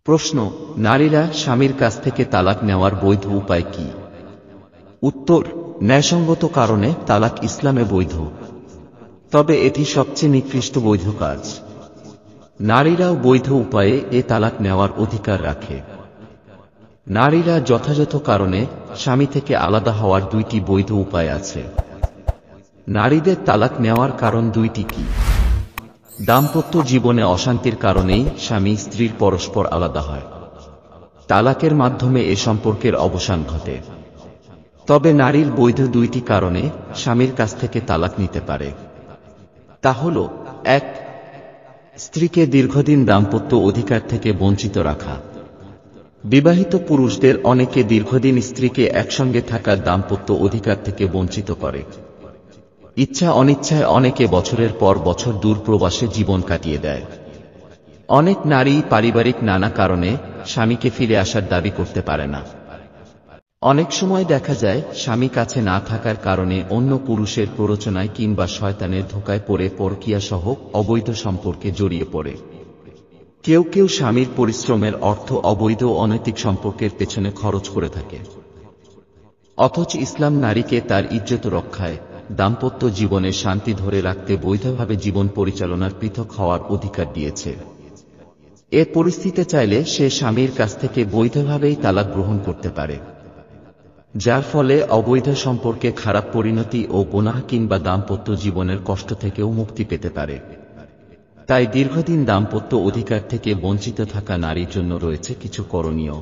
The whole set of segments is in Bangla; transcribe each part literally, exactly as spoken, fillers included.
প্রশ্ন, নারীরা স্বামীর কাছ থেকে তালাক নেওয়ার বৈধ উপায় কি? উত্তর, ন্যায়সঙ্গত কারণে তালাক ইসলামে বৈধ, তবে এটি সবচেয়ে নিকৃষ্ট বৈধ কাজ। নারীরাও বৈধ উপায়ে এ তালাক নেওয়ার অধিকার রাখে। নারীরা যথাযথ কারণে স্বামী থেকে আলাদা হওয়ার দুইটি বৈধ উপায় আছে। নারীদের তালাক নেওয়ার কারণ দুইটি কি? দাম্পত্য জীবনে অশান্তির কারণেই স্বামী স্ত্রীর পরস্পর আলাদা হয়। তালাকের মাধ্যমে এ সম্পর্কের অবসান ঘটে। তবে নারীর বৈধ দুইটি কারণে স্বামীর কাছ থেকে তালাক নিতে পারে। তা হল, এক, স্ত্রীকে দীর্ঘদিন দাম্পত্য অধিকার থেকে বঞ্চিত রাখা। বিবাহিত পুরুষদের অনেকে দীর্ঘদিন স্ত্রীকে একসঙ্গে থাকার দাম্পত্য অধিকার থেকে বঞ্চিত করে। ইচ্ছা অনিচ্ছায় অনেকে বছরের পর বছর দূর প্রবাসে জীবন কাটিয়ে দেয়। অনেক নারী পারিবারিক নানা কারণে স্বামীকে ফিরে আসার দাবি করতে পারে না। অনেক সময় দেখা যায় স্বামী কাছে না থাকার কারণে অন্য পুরুষের প্ররোচনায় কিংবা শয়তানের ধোঁকায় পড়ে পরকীয়া সহ অবৈধ সম্পর্কে জড়িয়ে পড়ে। কেউ কেউ স্বামীর পরিশ্রমের অর্থ অবৈধ অনৈতিক সম্পর্কের পেছনে খরচ করে থাকে। অথচ ইসলাম নারীকে তার ইজ্জত রক্ষায়, দাম্পত্য জীবনে শান্তি ধরে রাখতে বৈধভাবে জীবন পরিচালনার পৃথক হওয়ার অধিকার দিয়েছে। এ পরিস্থিতিতে চাইলে সে স্বামীর কাছ থেকে বৈধভাবেই তালাক গ্রহণ করতে পারে, যার ফলে অবৈধ সম্পর্কে খারাপ পরিণতি ও গুনাহ কিংবা দাম্পত্য জীবনের কষ্ট থেকেও মুক্তি পেতে পারে। তাই দীর্ঘদিন দাম্পত্য অধিকার থেকে বঞ্চিত থাকা নারীর জন্য রয়েছে কিছু করণীয়।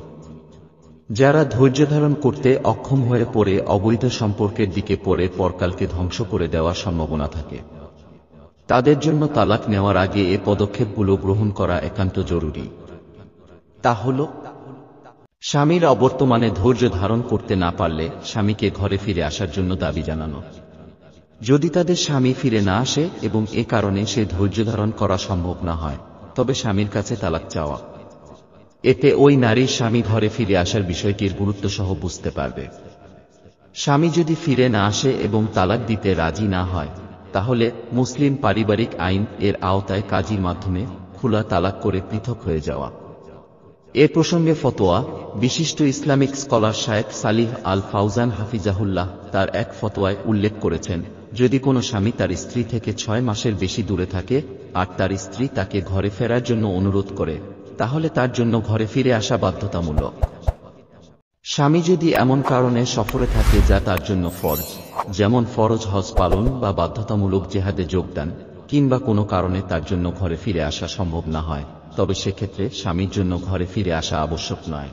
যারা ধৈর্য ধারণ করতে অক্ষম হয়ে পড়ে অবৈধ সম্পর্কের দিকে পড়ে পরকালকে ধ্বংস করে দেওয়ার সম্ভাবনা থাকে, তাদের জন্য তালাক নেওয়ার আগে এ পদক্ষেপগুলো গ্রহণ করা একান্ত জরুরি। তা হল, স্বামীর অবর্তমানে ধৈর্য ধারণ করতে না পারলে স্বামীকে ঘরে ফিরে আসার জন্য দাবি জানানো। যদি তাদের স্বামী ফিরে না আসে এবং এ কারণে সে ধৈর্য ধারণ করা সম্ভব না হয়, তবে স্বামীর কাছে তালাক চাওয়া। এতে ওই নারীর স্বামী ঘরে ফিরে আসার বিষয়টির গুরুত্ব সহ বুঝতে পারবে। স্বামী যদি ফিরে না আসে এবং তালাক দিতে রাজি না হয়, তাহলে মুসলিম পারিবারিক আইন এর আওতায় কাজীর মাধ্যমে খোলা তালাক করে পৃথক হয়ে যাওয়া। এ প্রসঙ্গে ফতোয়া বিশিষ্ট Islamic scholar Sheikh Salih al Fawzan হাফিজাহুল্লাহ তার এক ফতোয়ায় উল্লেখ করেছেন, যদি কোনো স্বামী তার স্ত্রী থেকে ছয় মাসের বেশি দূরে থাকে আর তার স্ত্রী তাকে ঘরে ফেরার জন্য অনুরোধ করে, তাহলে তার জন্য ঘরে ফিরে আসা বাধ্যতামূলক। স্বামী যদি এমন কারণে সফরে থাকে যা তার জন্য ফরজ, যেমন ফরজ হজ পালন বা বাধ্যতামূলক জেহাদে যোগদান, কিংবা কোনো কারণে তার জন্য ঘরে ফিরে আসা সম্ভব না হয়, তবে সেক্ষেত্রে স্বামীর জন্য ঘরে ফিরে আসা আবশ্যক নয়।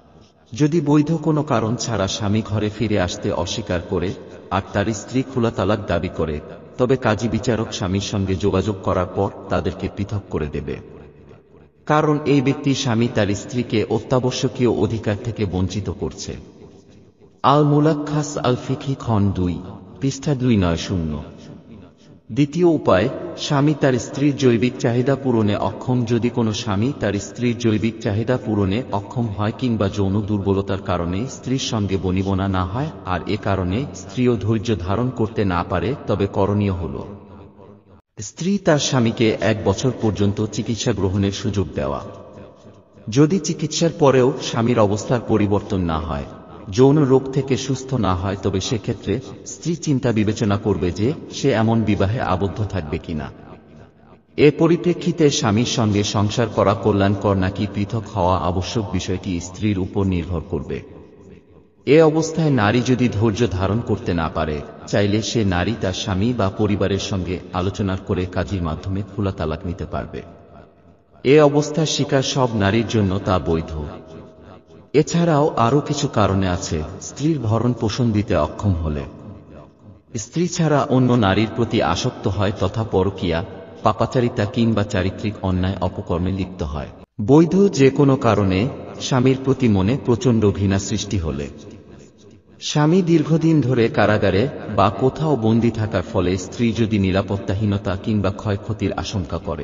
যদি বৈধ কোনো কারণ ছাড়া স্বামী ঘরে ফিরে আসতে অস্বীকার করে আর তার স্ত্রী খোলা তালাক দাবি করে, তবে কাজী বিচারক স্বামীর সঙ্গে যোগাযোগ করার পর তাদেরকে পৃথক করে দেবে। কারণ এই ব্যক্তি স্বামী তার স্ত্রীকে অত্যাবশ্যকীয় অধিকার থেকে বঞ্চিত করছে। আল মুলাক্খাস আল ফিকহি খন দুই, পৃষ্ঠা দুই নয় শূন্য। দ্বিতীয় উপায়, স্বামী তার স্ত্রীর জৈবিক চাহিদা পূরণে অক্ষম। যদি কোনো স্বামী তার স্ত্রীর জৈবিক চাহিদা পূরণে অক্ষম হয় কিংবা যৌন দুর্বলতার কারণে স্ত্রীর সঙ্গে বনিবনা না হয় আর এ কারণে স্ত্রীও ধৈর্য ধারণ করতে না পারে, তবে করণীয় হল স্ত্রী তার স্বামীকে এক বছর পর্যন্ত চিকিৎসা গ্রহণের সুযোগ দেওয়া। যদি চিকিৎসার পরেও স্বামীর অবস্থার পরিবর্তন না হয়, যৌন রোগ থেকে সুস্থ না হয়, তবে সেক্ষেত্রে স্ত্রী চিন্তা বিবেচনা করবে যে সে এমন বিবাহে আবদ্ধ থাকবে কিনা। এ পরিপ্রেক্ষিতে স্বামীর সঙ্গে সংসার করা কল্যাণকর নাকি পৃথক হওয়া আবশ্যক, বিষয়টি স্ত্রীর উপর নির্ভর করবে। এ অবস্থায় নারী যদি ধৈর্য ধারণ করতে না পারে, চাইলে সে নারী তার স্বামী বা পরিবারের সঙ্গে আলোচনা করে কাজীর মাধ্যমে খোলা তালাক নিতে পারবে। এ অবস্থার শিকার সব নারীর জন্য তা বৈধ। এছাড়াও আরও কিছু কারণে আছে। স্ত্রীর ভরণ পোষণ দিতে অক্ষম হলে, স্ত্রী ছাড়া অন্য নারীর প্রতি আসক্ত হয় তথা পরকীয়া, পাপাচারিতা কিংবা চারিত্রিক অন্যায় অপকর্মে লিপ্ত হয়। বৈধ যে কোনো কারণে স্বামীর প্রতি মনে প্রচণ্ড ঘৃণা সৃষ্টি হলে, স্বামী দীর্ঘদিন ধরে কারাগারে বা কোথাও বন্দী থাকার ফলে স্ত্রী যদি নিরাপত্তাহীনতা কিংবা ক্ষয়ক্ষতির আশঙ্কা করে,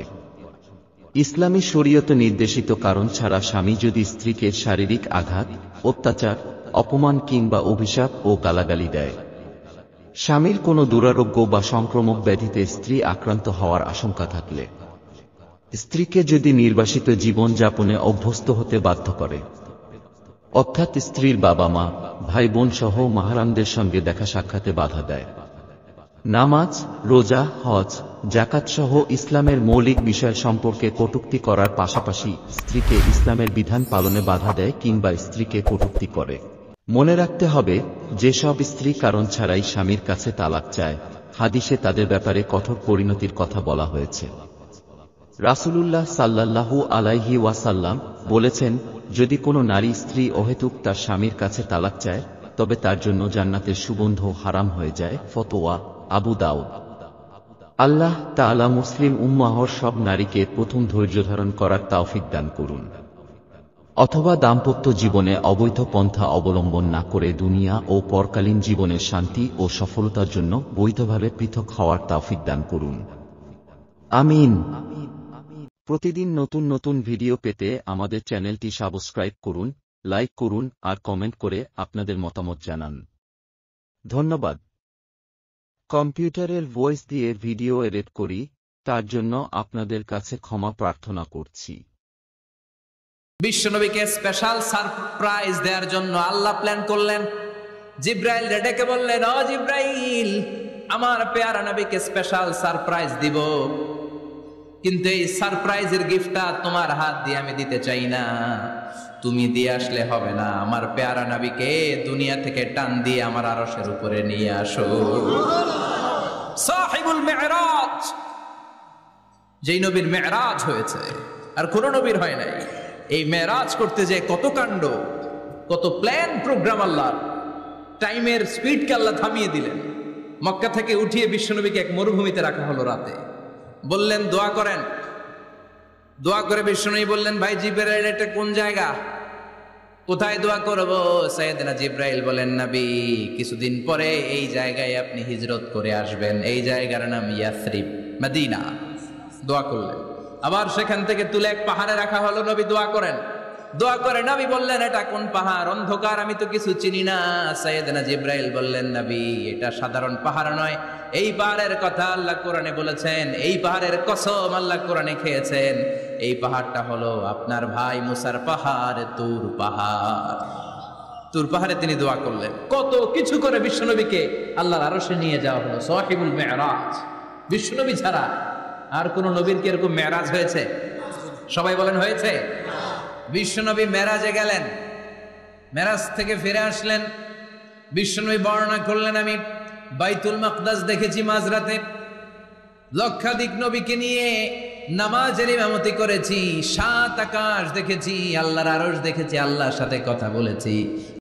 ইসলামী শরীয়ত নির্দেশিত কারণ ছাড়া স্বামী যদি স্ত্রীকে শারীরিক আঘাত, অত্যাচার, অপমান কিংবা অভিশাপ ও গালাগালি দেয়, স্বামীর কোনো দুরারোগ্য বা সংক্রমক ব্যাধিতে স্ত্রী আক্রান্ত হওয়ার আশঙ্কা থাকলে, স্ত্রীকে যদি নির্বাসিত জীবন যাপনে অভ্যস্ত হতে বাধ্য করে, অর্থাৎ স্ত্রীর বাবা মা, ভাই বোন সহ মাহরামদের সঙ্গে দেখা সাক্ষাতে বাধা দেয়, নামাজ, রোজা, হজ, জাকাত সহ ইসলামের মৌলিক বিষয় সম্পর্কে কটূক্তি করার পাশাপাশি স্ত্রীকে ইসলামের বিধান পালনে বাধা দেয় কিংবা স্ত্রীকে কটূক্তি করে, মনে রাখতে হবে যেসব স্ত্রী কারণ ছাড়াই স্বামীর কাছে তালাক চায়, হাদিসে তাদের ব্যাপারে কঠোর পরিণতির কথা বলা হয়েছে। রাসূলুল্লাহ সাল্লাল্লাহু আলাইহি ওয়াসাল্লাম বলেছেন, যদি কোনো নারী স্ত্রী অহেতুক তার স্বামীর কাছে তালাক চায় তবে তার জন্য জান্নাতের সুগন্ধ হারাম হয়ে যায়। ফতোয়া, আবু দাউদ। আল্লাহ তাআলা মুসলিম উম্মাহর সব নারীকে প্রথম ধৈর্য ধারণ করার তৌফিক দান করুন, অথবা দাম্পত্য জীবনে অবৈধ পন্থা অবলম্বন না করে দুনিয়া ও পরকালীন জীবনের শান্তি ও সফলতার জন্য বৈধভাবে পৃথক হওয়ার তৌফিক দান করুন। আমিন। প্রতিদিন নতুন নতুন ভিডিও পেতে আমাদের চ্যানেলটি সাবস্ক্রাইব করুন, লাইক করুন আর কমেন্ট করে আপনাদের মতামত জানান। ধন্যবাদ। কম্পিউটারের ভয়েস দিয়ে ভিডিও এডিট করি, তার জন্য আপনাদের কাছে ক্ষমা প্রার্থনা করছি। বিশ্বনবীকে স্পেশাল সারপ্রাইজ দেওয়ার জন্য আল্লাহ প্ল্যান করলেন। জিব্রাইল ডেকে বললেন, ও জিব্রাইল, আমার পেয়ারা নবীকে স্পেশাল সারপ্রাইজ দিব, কিন্তু এই সারপ্রাইজের গিফটটা তোমার হাত দিয়ে আমি দিতে চাই না, তুমি দিয়ে আসলে হবে না। আমার পেয়ারা নবীকে দুনিয়া থেকে টান দিয়ে আমার আরশের উপরে নিয়ে আসো। সাহিবুল মেরাজ, যেই নবীর মেরাজ হয়েছে আর কোন নবীর হয় নাই। এই মেরাজ করতে যে কত কাণ্ড, কত প্ল্যান প্রোগ্রাম, আল্লাহ টাইমের স্পিডকে আল্লাহ থামিয়ে দিলেন। মক্কা থেকে উঠিয়ে বিশ্বনবীকে এক মরুভূমিতে রাখা হলো রাতে। বললেন দোয়া করেন। দোয়া করে বিশ্বনবী বললেন, ভাই জিব্রাইল, এটা কোন জায়গা, কোথায় দোয়া করব? সাইয়েদনা জিব্রাইল বলেন, নবী, কিছুদিন পরে এই জায়গায় আপনি হিজরত করে আসবেন, এই জায়গার নাম ইয়াসরিব, মদিনা। দোয়া করলেন। আবার সেখান থেকে তুলে এক পাহাড়ে রাখা হলো, নবী দোয়া করেন। দোয়া করে নবী বললেন, এটা কোন পাহাড়? অন্ধকার, আমি তো কিছু চিনি না। সাইয়েদনা জিব্রাইল বললেন, নবী, এটা সাধারণ পাহাড় নয়, এই পাহাড়ের কথা আল্লাহ কোরআনে বলেছেন, এই পাহাড়ের কসম আল্লাহ কোরআনে খেয়েছেন। এই পাহাড়টা হলো আপনার ভাই মুসার পাহাড়, তুর পাহাড়। তুর পাহাড়ে তিনি দোয়া করলেন। কত কিছু করে বিশ্বনবীকে আল্লাহর আরশে নিয়ে যাওয়া হলো। সাহিবুল মেরাজ। বিশ্বনবী ছাড়া আর কোন নবীর কি এরকম মেরাজ হয়েছে? সবাই বলেন হয়েছে। বিশ্বনবী মেরাজে গেলেন, মেরাজ থেকে ফিরে আসলেন। বিশ্বনবী বর্ণনা করলেন, আমি বাইতুল মাকদাস দেখেছি মাঝরাতে, লক্ষাধিক নবীকে নিয়ে নামাজের ইমামতি করেছি, সাত আকাশ দেখেছি, আল্লাহর আরশ দেখেছি, আল্লাহর সাথে কথা বলেছি।